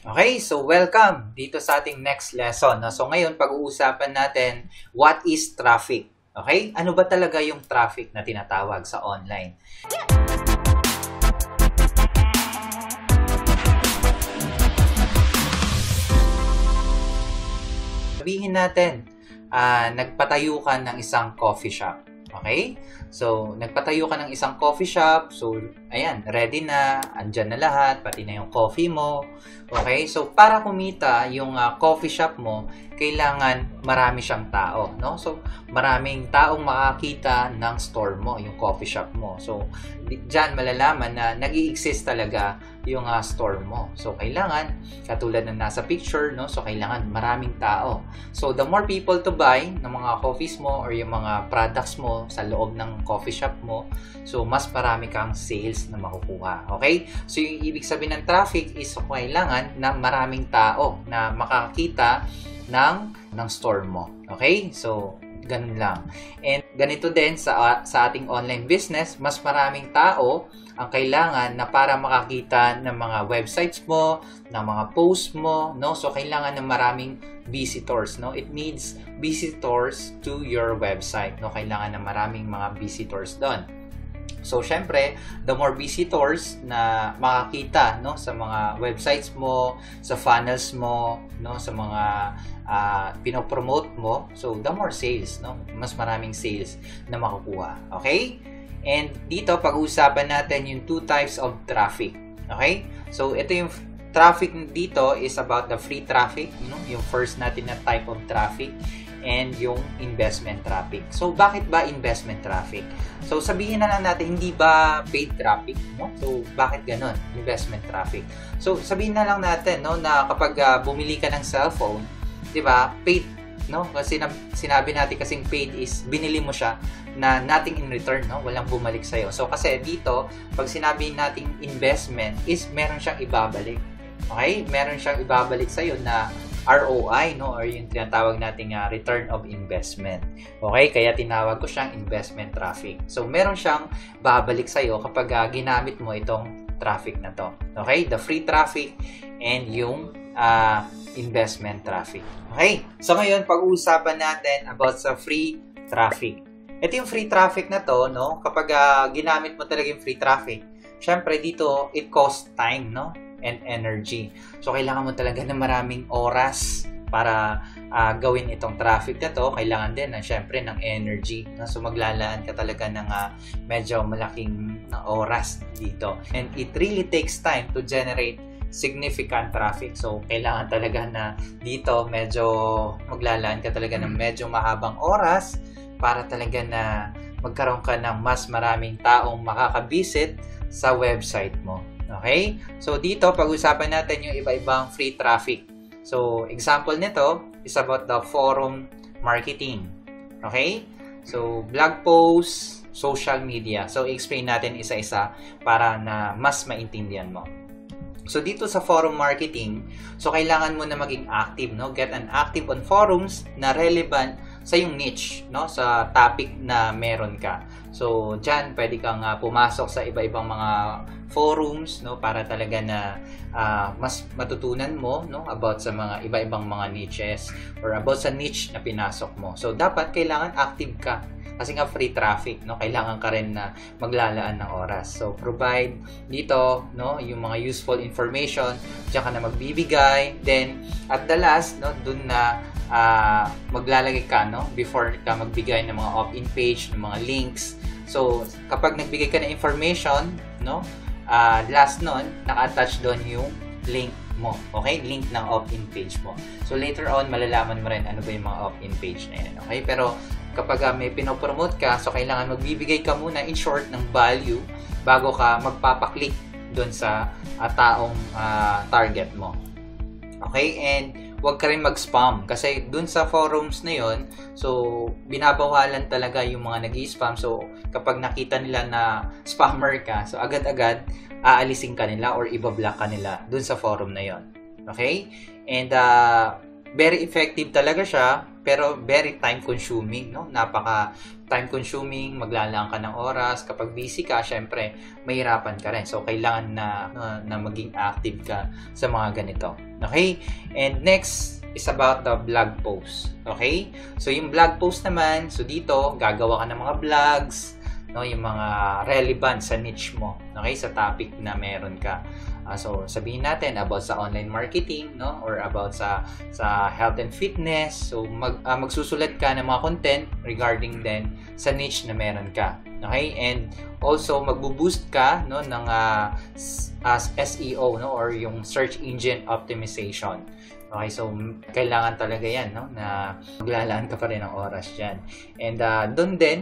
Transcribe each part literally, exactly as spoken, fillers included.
Okay, so welcome dito sa ating next lesson. No? So ngayon, pag-uusapan natin, what is traffic? Okay? Ano ba talaga yung traffic na tinatawag sa online? Sabihin natin, uh, nagpatayo ka ng isang coffee shop. Okay? So, nagpatayo ka ng isang coffee shop. So, ayan, ready na. Andyan na lahat. Pati na yung coffee mo. Okay? So, para kumita yung uh, coffee shop mo, kailangan marami siyang tao. No? So, maraming taong makakita ng store mo, yung coffee shop mo. So, dyan malalaman na nag-i-exist talaga yung uh, store mo. So, kailangan, katulad ng nasa picture, no? So, kailangan maraming tao. So, the more people to buy ng mga coffees mo or yung mga products mo sa loob ng coffee shop mo, so, mas marami kang sales na makukuha. Okay? So, yung ibig sabihin ng traffic is so, kailangan na maraming tao na makakita ng, ng store mo. Okay? So, ganun lang. And ganito din sa, sa ating online business, mas maraming tao ang kailangan na para makakita ng mga websites mo, ng mga posts mo, no? So, kailangan ng maraming visitors, no? It needs visitors to your website, no? Kailangan ng maraming mga visitors doon. So, syempre, the more visitors na makakita, no, sa mga websites mo, sa funnels mo, no, sa mga uh, pinopromote mo, so the more sales, no? Mas maraming sales na makukuha. Okay? And dito, pag-uusapan natin yung two types of traffic. Okay? So, ito yung traffic dito is about the free traffic, you know, yung first natin na type of traffic, and yung investment traffic. So, bakit ba investment traffic? So, sabihin na lang natin, hindi ba paid traffic? No? So, bakit ganon? Investment traffic. So, sabihin na lang natin, no, na kapag uh, bumili ka ng cellphone, di ba, paid, no? Kasi sinabi natin kasing paid is binili mo siya na nothing in return, no? Walang bumalik sa'yo. So, kasi dito, pag sinabi nating investment is meron siyang ibabalik. Okay? Meron siyang ibabalik sa'yo na R O I, no, or yung tinatawag nating uh, return of investment. Okay, kaya tinawag ko siyang investment traffic. So, meron siyang babalik sa iyo kapag uh, ginamit mo itong traffic na to. Okay, the free traffic and yung uh, investment traffic. Okay, so ngayon pag-uusapan natin about sa free traffic. Ito yung free traffic na to, no, kapag uh, ginamit mo talaga yung free traffic, syempre dito it costs time, no, and energy. So, kailangan mo talaga ng maraming oras para uh, gawin itong traffic na to. Kailangan din, na, syempre, ng energy. No? So, maglalaan ka talaga ng uh, medyo malaking uh, oras dito. And it really takes time to generate significant traffic. So, kailangan talaga na dito medyo maglalaan ka talaga ng medyo mahabang oras para talaga na magkaroon ka ng mas maraming taong makakabisit sa website mo. Okay? So, dito, pag-usapan natin yung iba-ibang free traffic. So, example nito is about the forum marketing. Okay? So, blog posts, social media. So, explain natin isa-isa para na mas maintindihan mo. So, dito sa forum marketing, so, kailangan mo na maging active, no? Get an active on forums na relevant sa yung niche, no, sa topic na meron ka. So, dyan, pwede kang uh, pumasok sa iba-ibang mga forums, no, para talaga na uh, mas matutunan mo, no, about sa mga iba-ibang mga niches or about sa niche na pinasok mo. So, dapat kailangan active ka. Kasi nga free traffic, no, kailangan ka rin na maglalaan ng oras. So, provide dito, no, yung mga useful information, diyan ka na magbibigay. Then, at the last, no, dun na Uh, maglalagay ka, no, before ka magbigay ng mga opt-in page, ng mga links. So, kapag nagbigay ka ng information, no, uh, last nun, naka-attach doon yung link mo. Okay? Link ng opt-in page mo. So, later on, malalaman mo rin ano ba yung mga opt-in page na yan. Okay? Pero, kapag uh, may pinopromote ka, so kailangan magbibigay ka muna, in short, ng value bago ka magpapaklik doon sa uh, taong uh, target mo. Okay? And, huwag ka rin mag-spam kasi dun sa forums na yon, so binabawalan talaga yung mga nag-i-spam. So kapag nakita nila na spammer ka, so agad-agad aalisin ka nila or ibablock ka nila dun sa forum na yon. Okay? And uh, very effective talaga siya pero very time consuming, no? Napaka time consuming, maglalaan ka ng oras. Kapag busy ka, syempre, mahirapan ka rin. So, kailangan na, na, na maging active ka sa mga ganito. Okay? And next is about the blog post. Okay? So, yung blog post naman, so dito, gagawa ka ng mga vlogs, no, yung mga relevant sa niche mo, okay, sa topic na meron ka. Uh, so sabihin natin about sa online marketing, no, or about sa sa health and fitness. So mag uh, magsusulat ka ng mga content regarding then sa niche na meron ka. Okay? And also magbo-boost ka, no, ng uh, as S E O, no, or yung search engine optimization. Okay, so kailangan talaga 'yan, no, na maglalaan ka pa rin ng oras diyan. And uh, doon din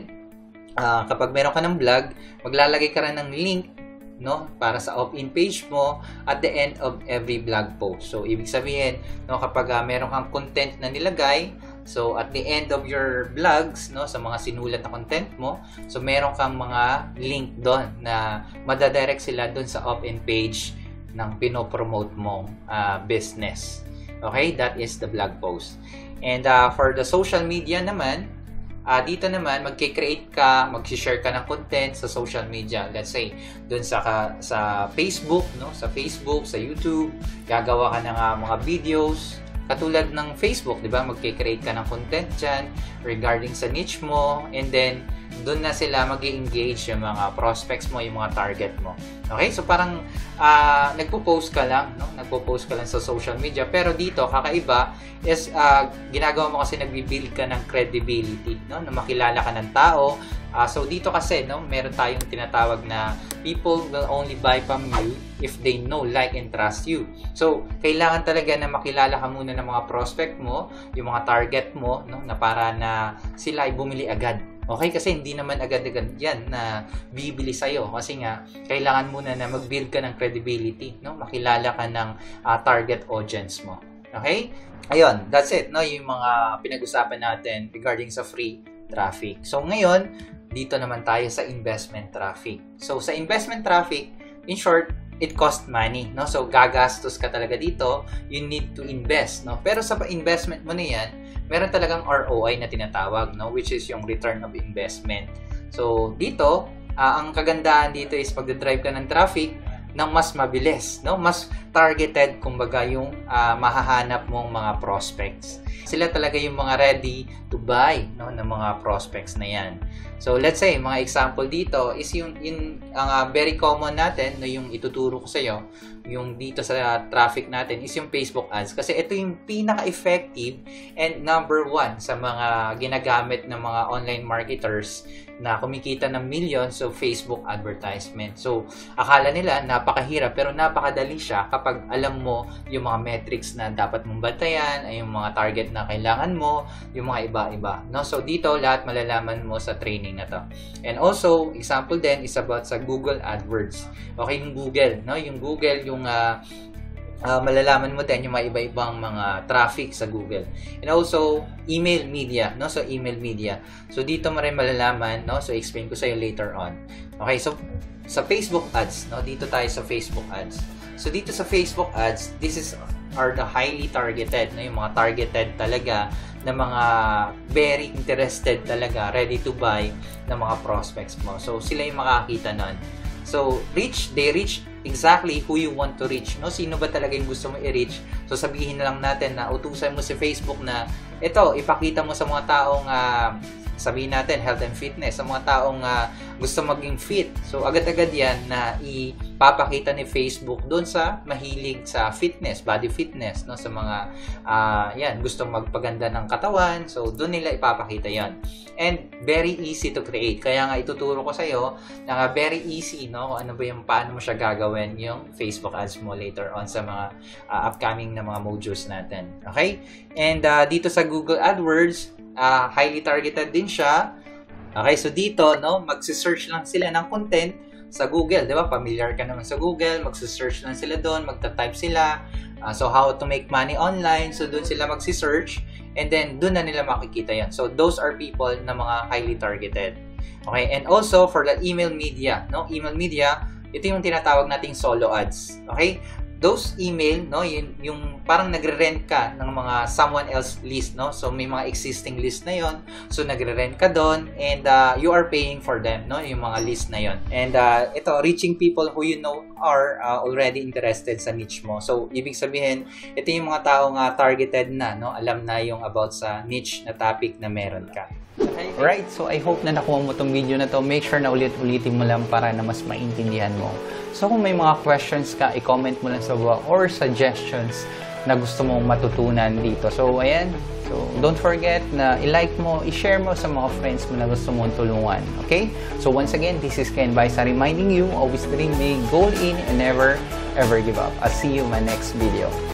Uh, kapag meron ka ng vlog, maglalagay ka rin ng link, no, para sa opt-in page mo at the end of every blog post. So, ibig sabihin, no, kapag uh, meron kang content na nilagay, so at the end of your vlogs, no, sa mga sinulat na content mo, so meron kang mga link doon na madadirect sila doon sa opt-in page ng pinopromote mong uh, business. Okay, that is the blog post. And uh, for the social media naman, Uh, dito naman, magkikreate ka, mag-share ka ng content sa social media. Let's say, dun sa, sa Facebook, no? Sa Facebook, sa YouTube, gagawa ka ng uh, mga videos. Katulad ng Facebook, di ba? Magkikreate ka ng content dyan regarding sa niche mo. And then, dun na sila mag-i-engage yung mga prospects mo, yung mga target mo. Okay? So, parang uh, nagpo-post ka lang, no? Nagpo-post ka lang sa social media. Pero dito, kakaiba, is uh, ginagawa mo kasi nagbi-build ka ng credibility, no, na makilala ka ng tao. Uh, so dito kasi, no, meron tayong tinatawag na people will only buy from you if they know, like, and trust you. So kailangan talaga na makilala ka muna ng mga prospect mo, yung mga target mo, no, na para na sila ay bumili agad. Okay, kasi hindi naman agad-agad yan na bibili sa'yo. Kasi nga, kailangan muna na mag-build ka ng credibility, no, makilala ka ng uh, target audience mo. Okay? Ayun, that's it, no? Yung mga pinag-usapan natin regarding sa free traffic. So, ngayon, dito naman tayo sa investment traffic. So, sa investment traffic, in short, it costs money, no? So, gagastos ka talaga dito. You need to invest, no? Pero sa investment mo na yan, meron talagang R O I na tinatawag, no? Which is yung return of investment. So, dito, uh, ang kagandahan dito is pagdadrive ka ng traffic ng mas mabilis, no? Mas targeted, kumbaga, yung uh, mahahanap mong mga prospects. Sila talaga yung mga ready to buy, no, ng mga prospects na yan. So, let's say, mga example dito is yung, yung ang uh, very common natin, no, yung ituturo ko sa iyo, yung dito sa traffic natin is yung Facebook ads. Kasi ito yung pinaka-effective and number one sa mga ginagamit ng mga online marketers na kumikita ng millions of Facebook advertisement. So, akala nila napakahirap pero napakadali siya kapag alam mo yung mga metrics na dapat mong bantayan, ay yung mga target na kailangan mo, yung mga iba-iba, no? So, dito lahat malalaman mo sa training na to. And also, example din is about sa Google AdWords. Okay, yung Google, no? Yung Google, yung uh, Uh, malalaman mo din yung mga iba-ibang mga traffic sa Google. And also, email media, no? So, email media. So, dito mo rin malalaman, no? So, explain ko sa'yo later on. Okay, so, sa Facebook ads, no? Dito tayo sa Facebook ads. So, dito sa Facebook ads, this is are the highly targeted, no? Yung mga targeted talaga na mga very interested talaga, ready to buy na mga prospects mo. So, sila yung makakita nun. So, reach, they reach exactly who you want to reach, no? Sino ba talaga yung gusto mo i-reach? So, sabihin na lang natin na utusan mo si Facebook na ito, ipakita mo sa mga taong uh, sabihin natin, health and fitness, sa mga taong uh, gusto maging fit. So, agad-agad yan na ipapakita ni Facebook doon sa mahilig sa fitness, body fitness, no? Sa mga, uh, yan, gusto magpaganda ng katawan. So, doon nila ipapakita yan. And, very easy to create. Kaya nga, ituturo ko sa'yo na very easy, no? Ano ba yung, paano mo siya gagawin yung Facebook ads mo later on sa mga uh, upcoming na mga modules natin. Okay? And, uh, dito sa Google AdWords, Uh, highly targeted din siya. Okay, so dito, no, magsi-search lang sila ng content sa Google, di ba? Familiar ka naman sa Google, magsi-search lang sila doon, magta-type sila. Uh, so, how to make money online. So, doon sila magsi-search and then doon na nila makikita yan. So, those are people na mga highly targeted. Okay, and also for the email media, no? Email media, ito yung tinatawag nating solo ads. Okay? those email, no, yung, yung parang nagre-rent ka ng mga someone else list, no? So may mga existing list na yon. So nagre-rent ka doon and uh, you are paying for them, no? Yung mga list na yon. And uh, ito, reaching people who you know are uh, already interested sa niche mo. So ibig sabihin, ito yung mga taong uh, targeted na, no? Alam na yung about sa niche na topic na meron ka. Right, so I hope na nakuha mo tong video na to. Make sure na ulit-ulitin mo lang para na mas maintindihan mo. So kung may mga questions ka, i-comment mo lang sa baba or suggestions na gusto mong matutunan dito. So ayan, so don't forget na i-like mo, i-share mo sa mga friends mo na gusto mong tulungan. Okay? So once again, this is Ken Baysa reminding you, always dream big, goal in, and never ever give up. I'll see you in my next video.